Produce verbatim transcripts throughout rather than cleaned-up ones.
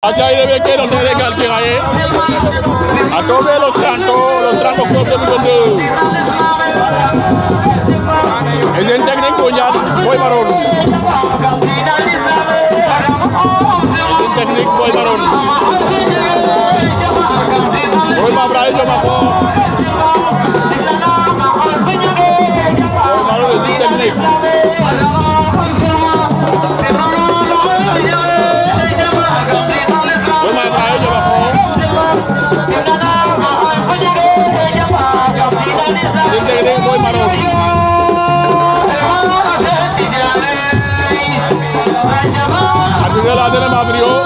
Acha y ve que no tiene legal que hay. A todos los treinta, los treinta octubre dos mil veintidós. Es el técnico ya, Boy Marón. Es el técnico Boy Marón. Boy Mabrayo yo bajo. Boy Marón es el técnico. Boy Marón. Arriba la de la Mabrio.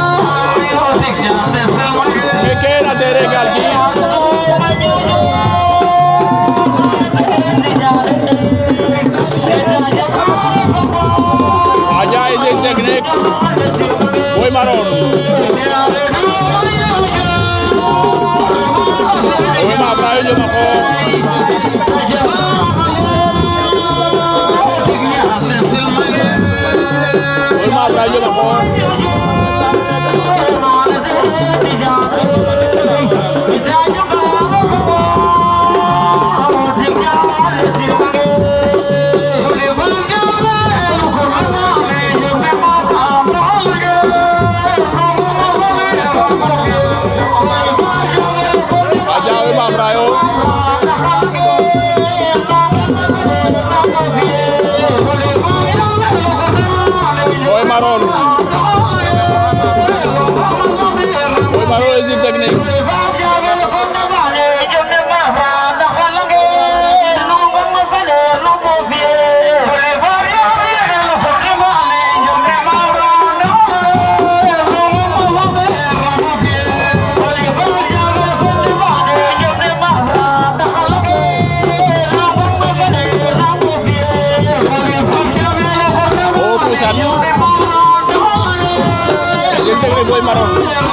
Me queda de regal aquí. Allá es el técnico. Boy Marón. Boy Mabrayo yo bajo. Boy Mabrayo yo bajo. Boy Marón. Boy Marón es el técnico. Boy Marón.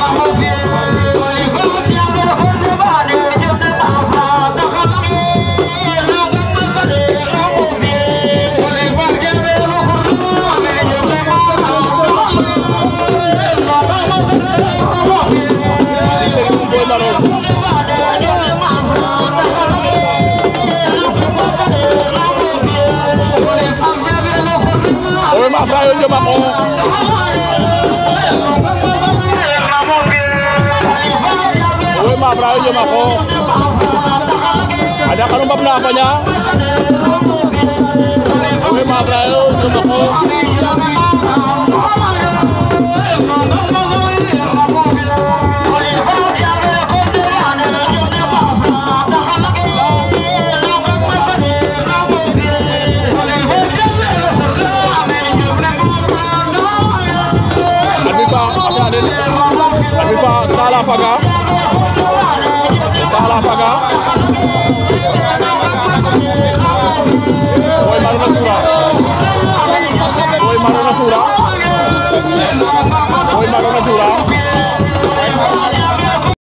Boy Mabrayo yo bajo. Boy Mabrayo yo bajo. Ada kan umpam apanya? Boy Mabrayo yo bajo. Tapi Pak Tala Faga, Tala Faga, Boy Marón Surah.